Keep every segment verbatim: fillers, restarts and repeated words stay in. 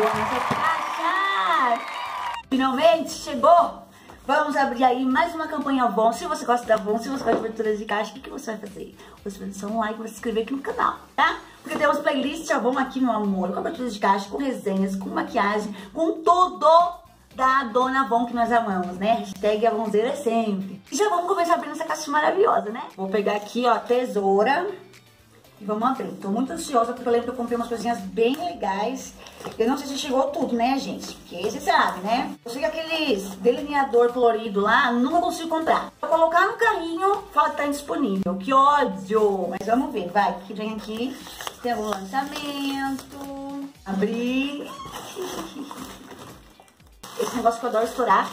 nessa caixa! Finalmente chegou! Vamos abrir aí mais uma campanha Avon. Se você gosta da Avon, se você gosta de aberturas de caixa, o que, que você vai fazer? Você vai deixar um like e vai se inscrever aqui no canal, tá? Porque temos playlist Avon aqui, meu amor, com aberturas de caixa, com resenhas, com maquiagem, com tudo da Dona Avon que nós amamos, né? Hashtag Avonzeira sempre. E já vamos começar abrindo essa caixa maravilhosa, né? Vou pegar aqui, ó, a tesoura. E vamos abrir. Tô muito ansiosa porque eu lembro que eu comprei umas coisinhas bem legais. Eu não sei se chegou tudo, né, gente? Porque você sabe, né? Eu sei que aqueles delineador colorido lá, nunca consigo comprar. Vou colocar no carrinho, fala que tá indisponível. Que ódio! Mas vamos ver, vai. Que vem aqui. Tem algum lançamento. Abrir. Esse negócio que eu adoro estourar.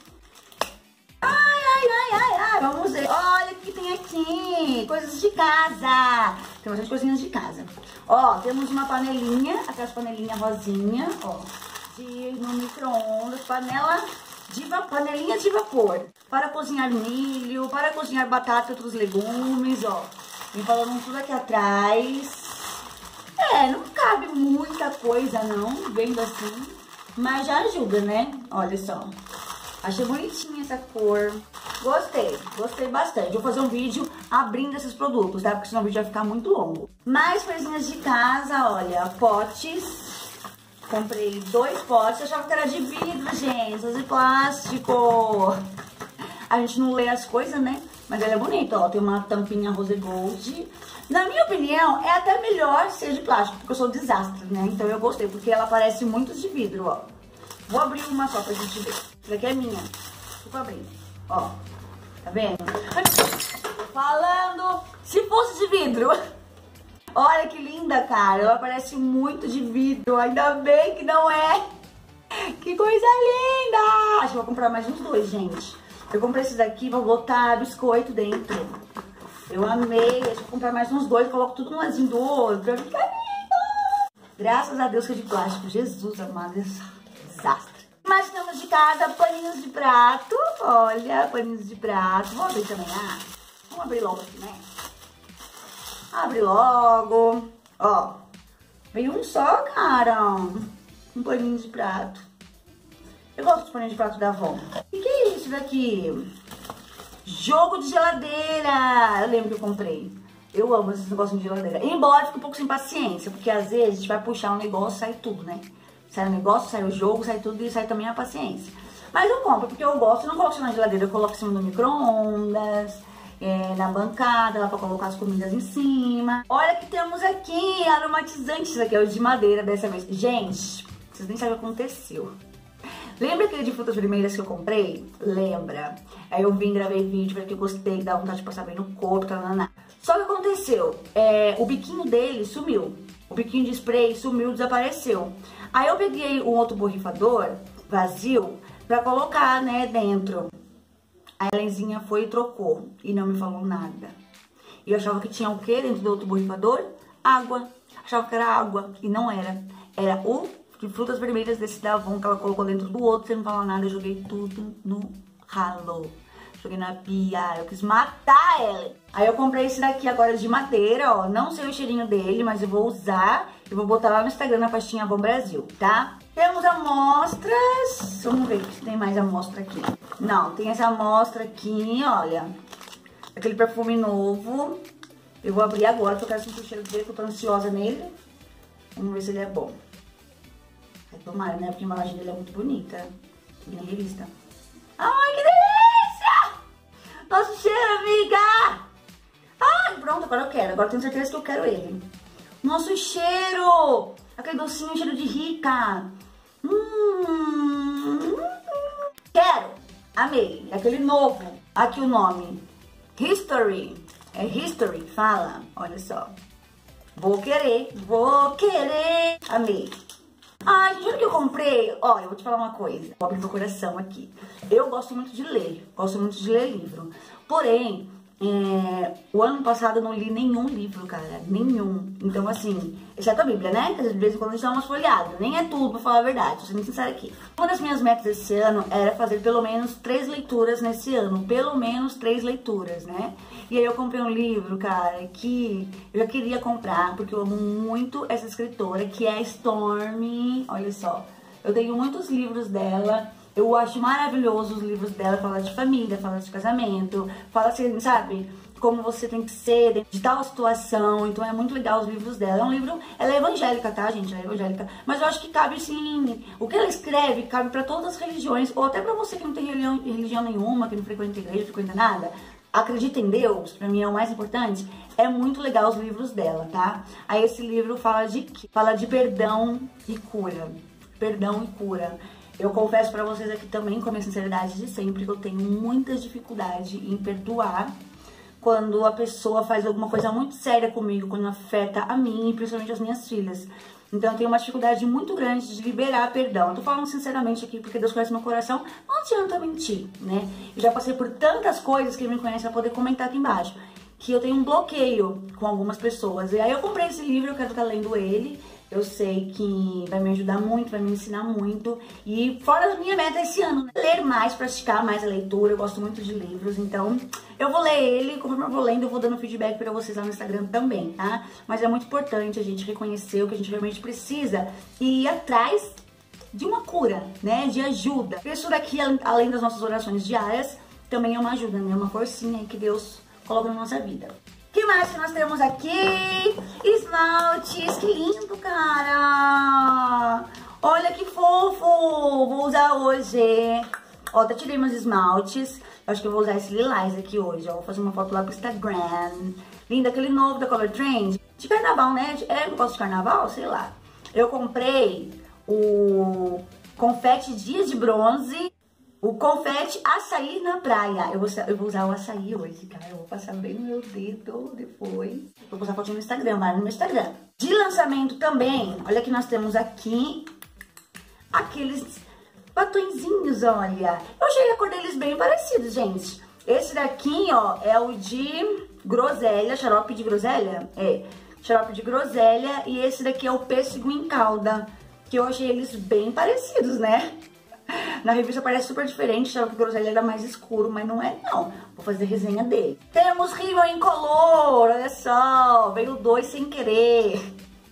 Ai, ai, ai, ai, ai. Vamos ver. Olha o que tem aqui. Coisas de casa. Tem bastante coisinhas de casa. Ó, temos uma panelinha, aquelas panelinha rosinha, ó, de, no micro-ondas, panela de panelinha de vapor, para cozinhar milho, para cozinhar batata e outros legumes, ó. Vem falando tudo aqui atrás. É, não cabe muita coisa não, vendo assim, mas já ajuda, né? Olha só. Achei bonitinha essa cor. Gostei, gostei bastante. Vou fazer um vídeo abrindo esses produtos, tá? Porque senão o vídeo vai ficar muito longo. Mais coisinhas de casa, olha, potes. Comprei dois potes. Eu achava que era de vidro, gente, de plástico. A gente não lê as coisas, né? Mas ela é bonita, ó. Tem uma tampinha rose gold. Na minha opinião, é até melhor ser de plástico, porque eu sou um desastre, né? Então eu gostei, porque ela parece muito de vidro, ó. Vou abrir uma só pra gente ver. Essa daqui é minha. Vou abrir. Ó. Tá vendo? Falando, se fosse de vidro. Olha que linda, cara. Ela parece muito de vidro. Ainda bem que não é. Que coisa linda. Acho que vou comprar mais uns dois, gente. Eu comprei esses daqui, vou botar biscoito dentro. Eu amei. Acho que vou comprar mais uns dois. Coloco tudo um ladinho do outro. Vai ficar lindo. Graças a Deus que é de plástico. Jesus amado. Desastre. Mas temos de casa paninhos de prato. Olha, paninhos de prato. Vamos abrir também, ah? Vamos abrir logo aqui, né? Abre logo. Ó, veio um só, cara. Um paninho de prato. Eu gosto dos paninhos de prato da Avon. O que, que é isso daqui? Jogo de geladeira. Eu lembro que eu comprei. Eu amo esses negócios de geladeira. Embora fique um pouco sem paciência, porque às vezes a gente vai puxar um negócio e sai tudo, né? Sai o negócio, sai o jogo, sai tudo e sai também a paciência. Mas eu compro porque eu gosto, eu não coloco na geladeira, eu coloco em cima do micro-ondas, é, na bancada, lá pra colocar as comidas em cima. Olha que temos aqui aromatizantes, aqui é o de madeira dessa vez. Gente, vocês nem sabem o que aconteceu. Lembra aquele de frutas vermelhas que eu comprei? Lembra? Aí eu vim, gravei vídeo, porque eu gostei, dá vontade de passar bem no corpo, tananá. Só que aconteceu, é, o biquinho dele sumiu. O biquinho de spray sumiu, desapareceu. Aí eu peguei um outro borrifador vazio pra colocar, né, dentro. Aí a Lenzinha foi e trocou e não me falou nada. E eu achava que tinha o quê dentro do outro borrifador? Água. Achava que era água e não era. Era o de frutas vermelhas desse da Avon que ela colocou dentro do outro, sem não falar nada. Eu joguei tudo no ralo. Joguei na pia, eu quis matar ela. Aí eu comprei esse daqui agora de madeira, ó. Não sei o cheirinho dele, mas eu vou usar. E vou botar lá no Instagram, na pastinha Avon Brasil, tá? Temos amostras. Vamos ver se tem mais amostra aqui. Não, tem essa amostra aqui, olha. Aquele perfume novo. Eu vou abrir agora, porque eu quero sentir o cheiro dele, que eu tô ansiosa nele. Vamos ver se ele é bom. Ai, tomara, né? Porque a embalagem dele é muito bonita. E na revista. Ai, que delícia! Nosso cheiro, amiga! Ai, pronto, agora eu quero. Agora eu tenho certeza que eu quero ele. Nosso cheiro! Aquele docinho, cheiro de rica. Hum, quero! Amei. Aquele novo. Aqui o nome. History. É History, fala. Olha só. Vou querer, vou querer. Amei. Ai, gente, o que eu comprei? Olha, eu vou te falar uma coisa. Vou abrir meu coração aqui. Eu gosto muito de ler. Gosto muito de ler livro. Porém, É, o ano passado eu não li nenhum livro, cara, nenhum. Então, assim, exceto a Bíblia, né? Que às vezes quando a gente dá umas folhadas, nem é tudo, pra falar a verdade, tô sendo sincera aqui. Uma das minhas metas esse ano era fazer pelo menos três leituras nesse ano, pelo menos três leituras, né? E aí eu comprei um livro, cara, que eu já queria comprar, porque eu amo muito essa escritora, que é a Stormy, olha só. Eu tenho muitos livros dela. Eu acho maravilhoso os livros dela, fala de família, fala de casamento, fala assim, sabe, como você tem que ser de tal situação, então é muito legal os livros dela. É um livro, ela é evangélica, tá, gente, ela é evangélica, mas eu acho que cabe, sim, o que ela escreve cabe pra todas as religiões, ou até pra você que não tem religião, religião nenhuma, que não frequenta igreja, não frequenta nada, acredita em Deus, pra mim é o mais importante. É muito legal os livros dela, tá? Aí esse livro fala de quê? Fala de perdão e cura, perdão e cura. Eu confesso pra vocês aqui também, com a minha sinceridade de sempre, que eu tenho muita dificuldade em perdoar quando a pessoa faz alguma coisa muito séria comigo, quando afeta a mim e principalmente as minhas filhas. Então eu tenho uma dificuldade muito grande de liberar perdão. Eu tô falando sinceramente aqui porque Deus conhece meu coração, não adianta mentir, né? Eu já passei por tantas coisas que Ele me conhece pra poder comentar aqui embaixo, que eu tenho um bloqueio com algumas pessoas. E aí eu comprei esse livro, eu quero estar lendo ele. Eu sei que vai me ajudar muito, vai me ensinar muito. E fora a minha meta esse ano, né? Ler mais, praticar mais a leitura. Eu gosto muito de livros, então eu vou ler ele. Conforme eu vou lendo, eu vou dando feedback pra vocês lá no Instagram também, tá? Mas é muito importante a gente reconhecer o que a gente realmente precisa e ir atrás de uma cura, né? De ajuda. Isso daqui, além das nossas orações diárias, também é uma ajuda, né? Uma forcinha que Deus coloca na nossa vida. O que mais que nós temos aqui? Esmaltes, que lindo, cara! Olha que fofo! Vou usar hoje. Ó, até tirei meus esmaltes. Eu acho que eu vou usar esse lilás aqui hoje, ó. Vou fazer uma foto lá pro Instagram. Lindo, aquele novo da Color Trend. De carnaval, né? É, não posso de carnaval? Sei lá. Eu comprei o confete Dias de Bronze. O confete açaí na praia. Eu vou, eu vou usar o açaí hoje, cara. Eu vou passar bem no meu dedo depois. Vou postar foto no Instagram, vai no meu Instagram. De lançamento também, olha que nós temos aqui aqueles batonzinhos, olha. Eu achei a cor deles bem parecidos, gente. Esse daqui, ó, é o de groselha, xarope de groselha. É, xarope de groselha. E esse daqui é o pêssego em calda, que eu achei eles bem parecidos, né? Na revista parece super diferente, achava que o groselha era mais escuro, mas não é não. Vou fazer resenha dele. Temos rímel incolor, olha só, veio dois sem querer.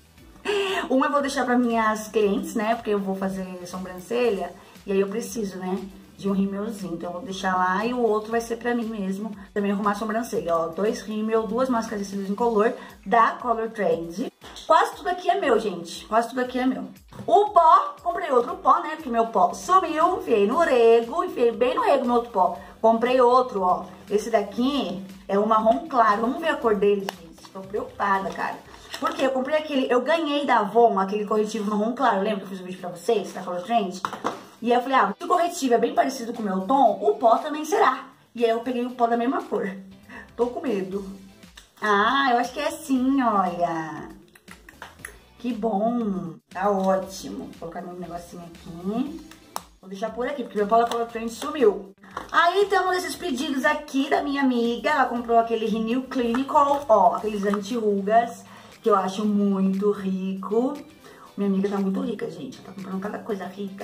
Um eu vou deixar para minhas clientes, né, porque eu vou fazer sobrancelha, e aí eu preciso, né, de um rímelzinho. Então eu vou deixar lá e o outro vai ser pra mim mesmo, também arrumar a sobrancelha. Ó, dois rímel, duas máscaras de cílios incolor da Color Trend. Quase tudo aqui é meu, gente, quase tudo aqui é meu. O pó, comprei outro pó, né, porque meu pó sumiu, enfiei no rego, enfiei bem no rego meu outro pó. Comprei outro, ó, esse daqui é o marrom claro, vamos ver a cor dele, gente, tô preocupada, cara. Porque eu comprei aquele, eu ganhei da Avon aquele corretivo marrom claro, lembra que eu fiz um vídeo pra vocês, da Color Trend? E aí eu falei, ah, se o corretivo é bem parecido com o meu tom, o pó também será. E aí eu peguei o pó da mesma cor. Tô com medo. Ah, eu acho que é assim, olha. Que bom, tá ótimo. Vou colocar meu negocinho aqui. Vou deixar por aqui, porque meu pó da Color Trend sumiu. Aí temos esses pedidos aqui da minha amiga. Ela comprou aquele Renew Clinical, ó, aqueles anti-rugas, que eu acho muito rico. Minha amiga tá muito rica, gente. Ela tá comprando cada coisa rica.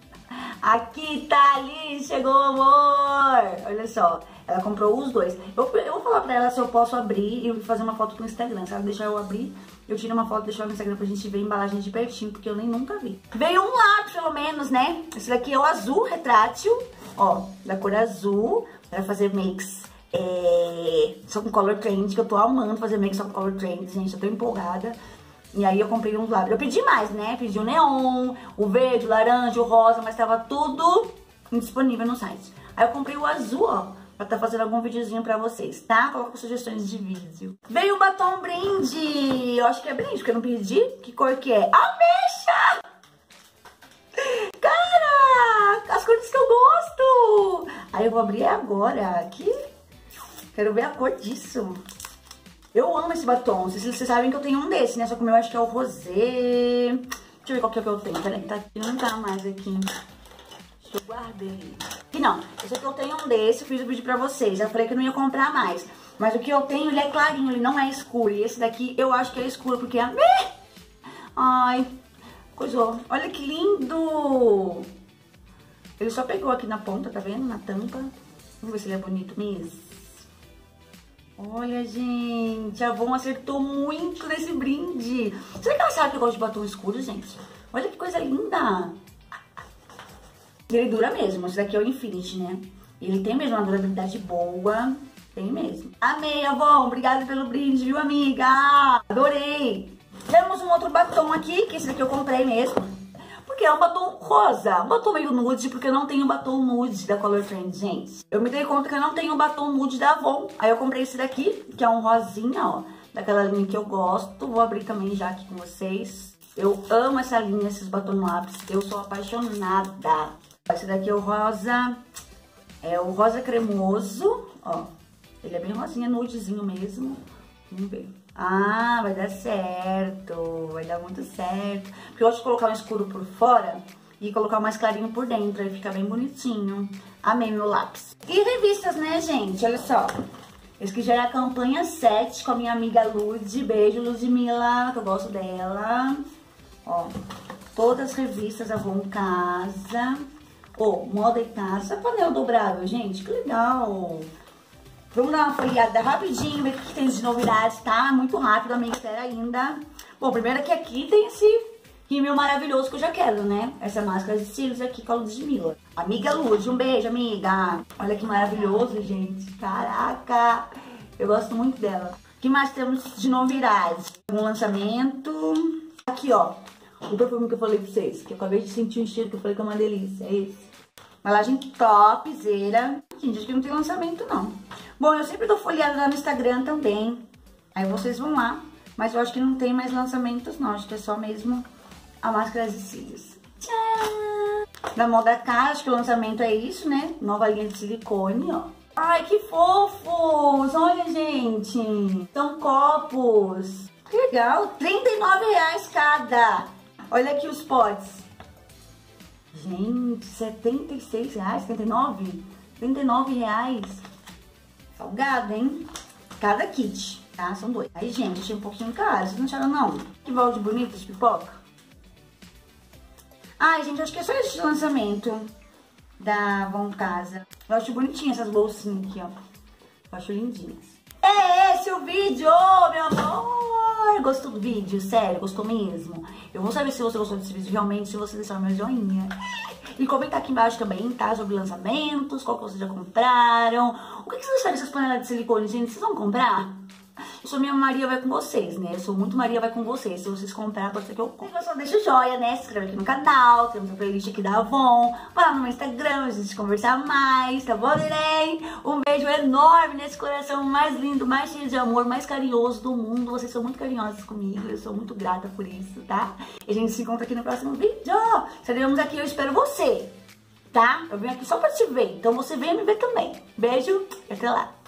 Aqui tá ali, chegou, amor! Olha só, ela comprou os dois. Eu, eu vou falar pra ela se eu posso abrir e fazer uma foto pro Instagram. Se ela deixar eu abrir, eu tiro uma foto e deixo no Instagram pra gente ver a embalagem de pertinho, porque eu nem nunca vi. Veio um lápis, pelo menos, né? Esse daqui é o azul retrátil, ó, da cor azul, pra fazer makes é, só com Color Trend, que eu tô amando fazer makes só com Color Trend, gente, eu tô empolgada. E aí eu comprei uns lábios. Eu pedi mais, né? Pedi o neon, o verde, o laranja, o rosa, mas tava tudo indisponível no site. Aí eu comprei o azul, ó, pra tá fazendo algum videozinho pra vocês, tá? Coloca sugestões de vídeo. Veio o batom brinde. Eu acho que é brinde, porque eu não pedi. Que cor que é? Ameixa! Cara, as cores que eu gosto. Aí eu vou abrir agora. Aqui. Quero ver a cor disso. Eu amo esse batom. Vocês, vocês sabem que eu tenho um desse, né? Só que o meu acho que é o rosé. Deixa eu ver qual que é que eu tenho. Peraí, tá aqui, não tá mais aqui. Deixa Eu guardei. E não, esse aqui eu tenho um desse, fiz o vídeo pra vocês. Já falei que não ia comprar mais. Mas o que eu tenho, ele é clarinho, ele não é escuro. E esse daqui eu acho que é escuro, porque é... Ai, coisou. Olha que lindo! Ele só pegou aqui na ponta, tá vendo? Na tampa. Vamos ver se ele é bonito mesmo. Olha, gente, a Avon acertou muito nesse brinde. Será que ela sabe que eu gosto de batom escuro, gente? Olha que coisa linda. Ele dura mesmo, esse daqui é o Infinity, né? Ele tem mesmo uma durabilidade boa. Tem mesmo. Amei, Avon, obrigada pelo brinde, viu, amiga? Adorei. Temos um outro batom aqui, que esse daqui eu comprei mesmo. Porque é um batom rosa, um batom meio nude, porque eu não tenho batom nude da Color Trend, gente. Eu me dei conta que eu não tenho batom nude da Avon. Aí eu comprei esse daqui, que é um rosinha, ó, daquela linha que eu gosto. Vou abrir também já aqui com vocês. Eu amo essa linha, esses batom lápis. Eu sou apaixonada. Esse daqui é o rosa, é o rosa cremoso, ó. Ele é bem rosinha, nudezinho mesmo. Vamos ver. Ah, vai dar certo, vai dar muito certo. Porque eu gosto de colocar um escuro por fora e colocar o mais clarinho por dentro, aí fica bem bonitinho. Amei meu lápis. E revistas, né, gente? Olha só. Esse aqui já é a campanha sete com a minha amiga Lud. Beijo, Ludmilla, que eu gosto dela. Ó, todas as revistas Avon Casa. Ó, Moda e Casa. Panel dobrável, gente, que legal. Vamos dar uma folheada rapidinho, ver o que tem de novidades, tá? Muito rápido, amiga, espera ainda. Bom, primeiro que aqui tem esse rímel maravilhoso que eu já quero, né? Essa máscara de cílios aqui com a Ludmilla. Amiga Lud, um beijo, amiga. Olha que maravilhoso, gente. Caraca, eu gosto muito dela. O que mais temos de novidades? Um lançamento. Aqui, ó, o perfume que eu falei pra vocês, que eu acabei de sentir um cheiro que eu falei que é uma delícia, é esse. Embalagem topzera. Gente, acho que não tem lançamento, não. Bom, eu sempre dou folheada lá no Instagram também. Aí vocês vão lá. Mas eu acho que não tem mais lançamentos, não. Acho que é só mesmo a máscara de cílios. Tchau! Da Moda Casa, acho que o lançamento é isso, né? Nova linha de silicone, ó. Ai, que fofos! Olha, gente. São copos. Que legal. trinta e nove reais cada. Olha aqui os potes. Gente, setenta e seis reais, setenta e nove? trinta e nove reais. Salgado, hein? Cada kit, tá? São dois. Aí, gente, achei um pouquinho caro. Vocês não acharam, não? Que balde bonito de pipoca. Ai, gente, acho que é só esse lançamento da Avon Casa. Eu acho bonitinho essas bolsinhas aqui, ó. Eu acho lindinhas. É esse o vídeo, meu amor! Gostou do vídeo? Sério, gostou mesmo? Eu vou saber se você gostou desse vídeo realmente, se você deixar meu joinha. E comentar aqui embaixo também, tá? Sobre lançamentos, qual que vocês já compraram. O que, que vocês acham dessas panelas de silicone, gente? Vocês vão comprar? Eu sou minha Maria vai com vocês, né? Eu sou muito Maria vai com vocês. Se vocês comprarem, pode ser que eu compre. Então, só deixa o joia, né? Se inscreve aqui no canal. Temos a playlist aqui da Avon. Vai lá no meu Instagram, a gente conversar mais, tá bom, neném? Um beijo enorme nesse coração mais lindo, mais cheio de amor, mais carinhoso do mundo. Vocês são muito carinhosos comigo. Eu sou muito grata por isso, tá? E a gente se encontra aqui no próximo vídeo. Estaremos aqui, eu espero você, tá? Eu venho aqui só pra te ver. Então você venha me ver também. Beijo e até lá.